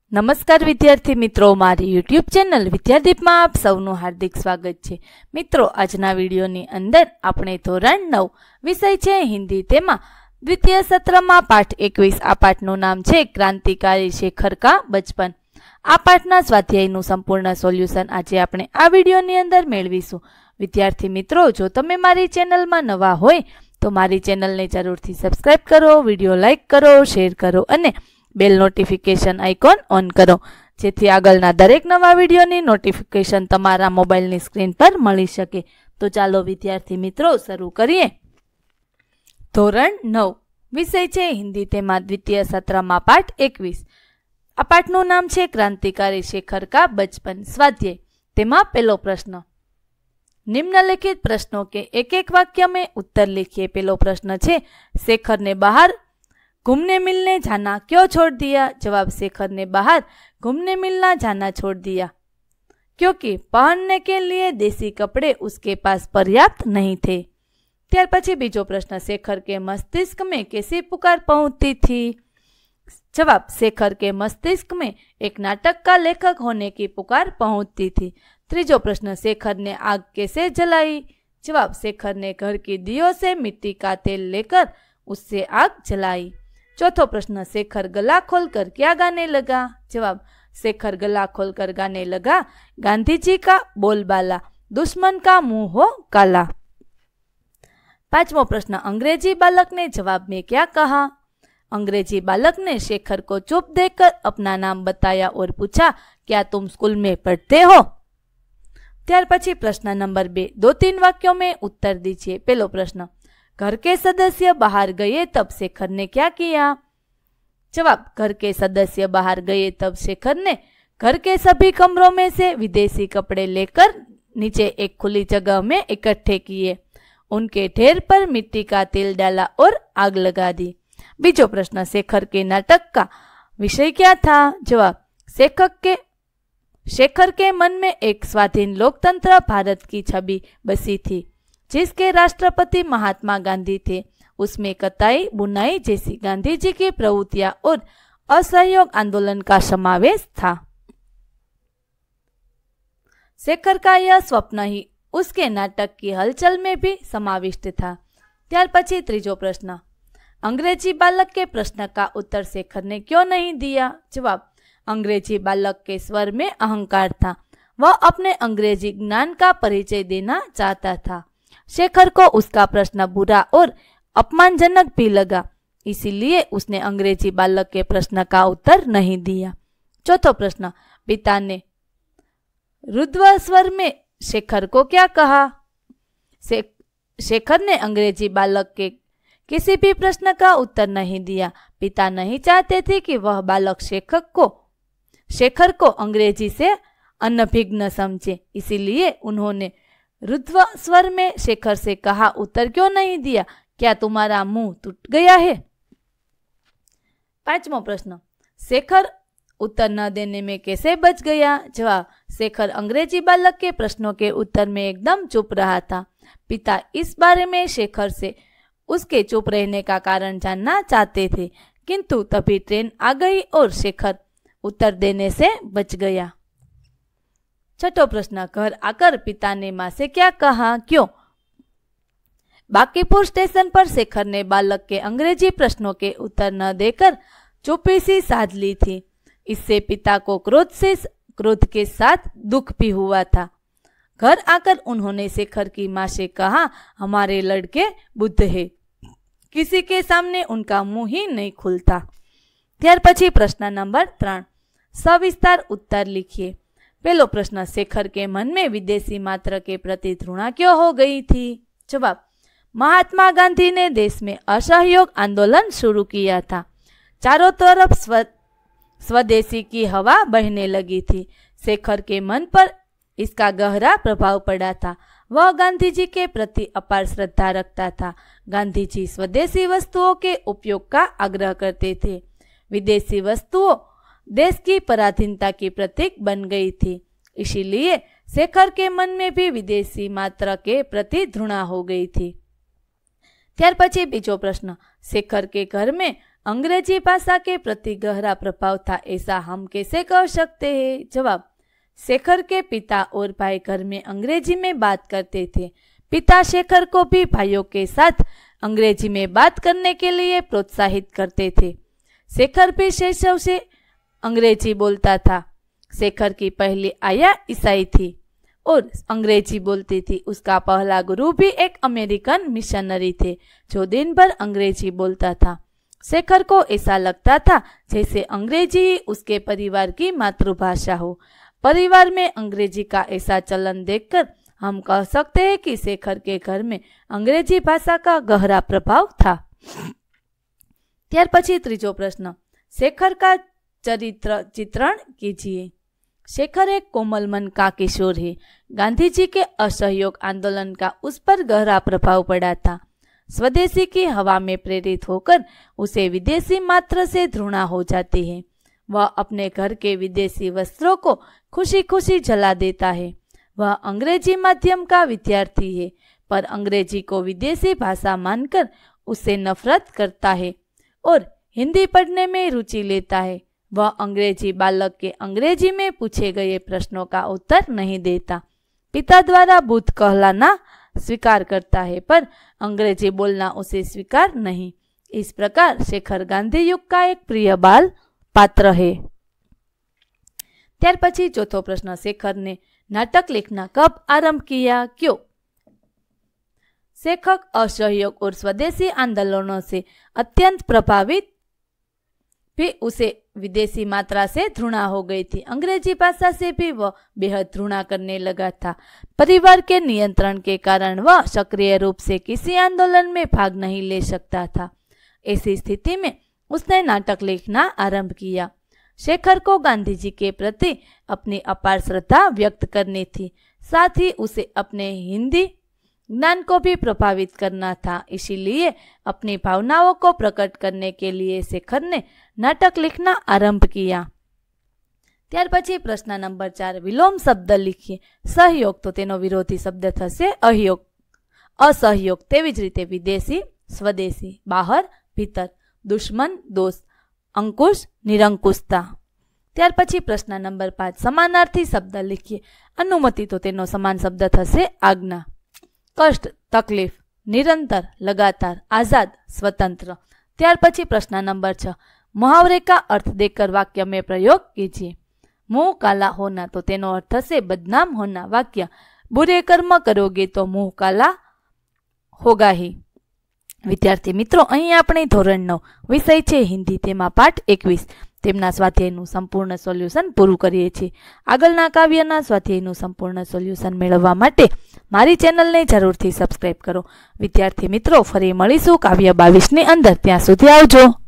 નમસ્કાર વિદ્યાર્થી મિત્રો, મારી યુટ્યુબ ચેનલ વિદ્યાદીપમાં આપ સૌનું હાર્દિક સ્વાગત છે। મિત્રો, આજના વિડીયોની અંદર આપણે ધોરણ 9 વિષય છે હિન્દી, તેમાં દ્વિતીય સત્રમાં પાઠ 21। આ પાઠનું નામ છે ક્રાંતિકારી શેખર કા બચપન। આ પાઠના સ્વાધ્યાયનું સંપૂર્ણ સોલ્યુશન આજે આપણે આ વિડીયોની અંદર મેળવીશું। વિદ્યાર્થી મિત્રો, જો તમે મારી ચેનલમાં નવા હોય તો મારી ચેનલને જરૂરથી સબસ્ક્રાઇબ કરો, વિડીયો લાઇક કરો, શેર કરો અને બેલ નોટિફિકેશન આઇકોન ઓન કરો, જેથી આગળના દરેક નવા વિડીયોની નોટિફિકેશન તમારા મોબાઈલની સ્ક્રીન પર મળી શકે। તો ચાલો વિદ્યાર્થી મિત્રો શરૂ કરીએ। ધોરણ 9 વિષય છે હિન્દી, તેમાં દ્વિતીય સત્રમાં પાઠ 21। આ પાઠનું નામ છે ક્રાંતિકારી શેખર કા બચપન। સ્વાધ્યાય, તેમાં પહેલો પ્રશ્ન, निम्नलिखित प्रश्नों के एक एक वाक्य में उत्तर लिखिए। पहलो प्रश्न છે, शेखर ने बाहर घूमने मिलने जाना क्यों छोड़ दिया? जवाब, शेखर ने बाहर घूमने मिलना जाना छोड़ दिया क्योंकि पहनने के लिए देसी कपड़े उसके पास पर्याप्त नहीं थे। ત્યાર પછી બીજો પ્રશ્ન, शेखर के मस्तिष्क में कैसी पुकार पहुंचती थी? जवाब, शेखर के मस्तिष्क में एक नाटक का लेखक होने की पुकार पहुंचती थी। ત્રીજો प्रश्न, शेखर ने आग कैसे जलाई? जवाब, शेखर ने घर की दियों से मिट्टी का तेल लेकर उससे आग जलाई। चौथो प्रश्न, शेखर गला खोलकर क्या गाने लगा? जवाब, शेखर गला खोलकर गाने लगा, गांधी जी का बोलबाला, दुश्मन का मुंह हो काला। पांचवो प्रश्न, अंग्रेजी बालक ने जवाब में क्या कहा? अंग्रेजी बालक ने शेखर को चुप देखकर अपना नाम बताया और पूछा, क्या तुम स्कूल में पढ़ते हो? ત્યાર પછી પ્રશ્ન નંબર 2, 2-3 वाक्यों में उत्तर दीजिए। पहलो प्रश्न, घर के सदस्य बाहर गए तब शेखर ने क्या किया? जवाब, घर के सदस्य बाहर गए तब शेखर ने घर के सभी कमरों में से विदेशी कपड़े लेकर नीचे एक खुली जगह में इकट्ठे किए, उनके ढेर पर मिट्टी का तेल डाला और आग लगा दी। बीजो प्रश्न, शेखर के नाटक का विषय क्या था? जवाब, शेखर के मन में एक स्वाधीन लोकतंत्र भारत की छवि बसी थी, जिसके राष्ट्रपति महात्मा गांधी थे। उसमें कताई बुनाई जैसी गांधी जी की प्रवृत्तियां और असहयोग आंदोलन का समावेश था। शेखर का यह स्वप्न ही उसके नाटक की हलचल में भी समाविष्ट था। ત્યાર પછી ત્રીજો प्रश्न, अंग्रेजी बालक के प्रश्न का उत्तर शेखर ने क्यों नहीं दिया? जवाब, अंग्रेजी बालक के स्वर में अहंकार था, वह अपने अंग्रेजी ज्ञान का परिचय देना चाहता था। शेखर को उसका प्रश्न बुरा और अपमानजनक भी लगा, इसीलिए उसने अंग्रेजी बालक के प्रश्न का उत्तर नहीं दिया। चौथो प्रश्न, पिता ने रुद्र स्वर में शेखर को क्या कहा? शेखर ने अंग्रेजी बालक के किसी भी प्रश्न का उत्तर नहीं दिया। पिता नहीं चाहते थे कि वह बालक शेखर को अंग्रेजी से अनभिज्ञ समझे, इसीलिए उन्होंने रुद्र स्वर में शेखर से कहा, उत्तर क्यों नहीं दिया? क्या तुम्हारा मुंह टूट गया है? पांचवा प्रश्न, शेखर उत्तर न देने में कैसे बच गया? जवाब, शेखर अंग्रेजी बालक के प्रश्नों के उत्तर में एकदम चुप रहा था। पिता इस बारे में शेखर से उसके चुप रहने का कारण जानना चाहते थे, किंतु तभी ट्रेन आ गई और शेखर उत्तर देने से बच गया। छठो प्रश्न, घर आकर पिता ने मां से क्या कहा? क्यों? बांकीपुर स्टेशन पर शेखर ने बालक के अंग्रेजी प्रश्नों के उत्तर न देकर चुप्पी सी साध ली थी। इससे पिता को क्रोध के साथ दुख भी हुआ था। घर आकर उन्होंने शेखर की मां से कहा, हमारे लड़के बुद्ध है, किसी के सामने उनका मुंह ही नहीं खुलता। ત્યાર પછી प्रश्न नंबर 3, सविस्तार उत्तर लिखिए। पहलो प्रश्न, शेखर के मन में विदेशी मात्र के प्रति घृणा क्यों हो गई थी? जवाब, महात्मा गांधी ने देश में असहयोग आंदोलन शुरू किया था, चारों तरफ स्वदेशी की हवा बहने लगी थी। शेखर के मन पर इसका गहरा प्रभाव पड़ा था। वह गांधी जी के प्रति अपार श्रद्धा रखता था। गांधी जी स्वदेशी वस्तुओं के उपयोग का आग्रह करते थे। विदेशी वस्तुओं देश की पराधीनता की प्रतीक बन गई थी, इसीलिए शेखर के मन में भी विदेशी मात्रा के प्रति घृणा हो गई थी। ત્યાર પછી બીજો પ્રશ્न, शेखर के घर में अंग्रेजी भाषा के प्रति गहरा प्रभाव था, ऐसा हम कैसे कह सकते हैं? जवाब, शेखर के पिता और भाई घर में अंग्रेजी में बात करते थे। पिता शेखर को भी भाइयों के साथ अंग्रेजी में बात करने के लिए प्रोत्साहित करते थे। शेखर भी शैशव से अंग्रेजी बोलता था। शेखर की पहली आया ईसाई थी और अंग्रेजी बोलती थी। उसका पहला गुरु भी एक अमेरिकन मिशनरी थे जो दिन भर अंग्रेजी बोलता था। शेखर को ऐसा लगता था जैसे अंग्रेजी ही उसके परिवार की मातृभाषा हो। परिवार में अंग्रेजी का ऐसा चलन देखकर हम कह सकते हैं कि शेखर के घर में अंग्रेजी भाषा का गहरा प्रभाव था। त्यार पछी त्रीजो प्रश्न, शेखर का चरित्र चित्रण कीजिए। शेखर एक कोमल मन का किशोर है। गांधी जी के असहयोग आंदोलन का उस पर गहरा प्रभाव पड़ा था। स्वदेशी की हवा में प्रेरित होकर उसे विदेशी मात्र से घृणा हो जाती है। वह अपने घर के विदेशी वस्त्रों को खुशी खुशी जला देता है। वह अंग्रेजी माध्यम का विद्यार्थी है, पर अंग्रेजी को विदेशी भाषा मानकर उससे नफरत करता है और हिंदी पढ़ने में रुचि लेता है। वह अंग्रेजी बालक के अंग्रेजी में पूछे गए प्रश्नों का उत्तर नहीं देता। पिता द्वारा बुद्ध कहलाना स्वीकार करता है, पर अंग्रेजी बोलना उसे स्वीकार नहीं। इस प्रकार शेखर गांधी युग का एक प्रिय बाल पात्र है। त्यार पछी चौथो प्रश्न, शेखर ने नाटक लिखना कब आरंभ किया, क्यों? शेखर असहयोग और स्वदेशी आंदोलनों से अत्यंत प्रभावित, भी उसे विदेशी मात्रा से घृणा हो गई थी। अंग्रेजी भाषा से भी वह बेहद घृणा करने लगा था। परिवार के नियंत्रण के कारण वह सक्रिय रूप से किसी आंदोलन में भाग नहीं ले सकता था। ऐसी स्थिति में उसने नाटक लिखना आरंभ किया। शेखर को गांधी जी के प्रति अपनी अपार श्रद्धा व्यक्त करनी थी, साथ ही उसे अपने हिंदी ज्ञान को भी प्रभावित करना था। इसीलिए अपनी भावनाओं को प्रकट करने के लिए शेखर ने नाटक लिखना आरंभ किया। त्यार पछी प्रश्न नंबर 4, विलोम शब्द लिखिए। सहयोग तो तेनो विरोधी शब्द थशे अहयोग, असहयोग। तेवी ज रीते विदेशी, स्वदेशी, बाहर, भीतर, दुश्मन, दोस्त, अंकुश, निरंकुशता। त्यार पछी प्रश्न नंबर 5, समानार्थी शब्द लिखिए। अनुमति तो तेनो समान शब्द थशे आज्ञा। कष्ट, तकलीफ, निरंतर, लगातार, आजाद, स्वतंत्र। त्यार पछी प्रश्न नंबर 6, मुहावरे का अर्थ देकर वाक्य में प्रयोग कीजिए। मुंह काला होना तो तेनो अर्थ थशे बदनाम होना। वाक्य, बुरे कर्म करोगे तो मुंह काला होगा ही। विद्यार्थी मित्रों, અહીં આપણે ધોરણ 9 વિષય છે હિન્દી, તેમાં પાઠ 21 તેમના સ્વાધ્યાયનું સંપૂર્ણ સોલ્યુશન પૂરું કરીએ છીએ। આગળના કાવ્યના સ્વાધ્યાયનું સંપૂર્ણ સોલ્યુશન મેળવવા માટે મારી ચેનલને જરૂરથી સબસ્ક્રાઇબ કરો। વિદ્યાર્થી મિત્રો, ફરી મળીશું કાવ્ય 22 ની અંદર। ત્યાં સુધી આવજો।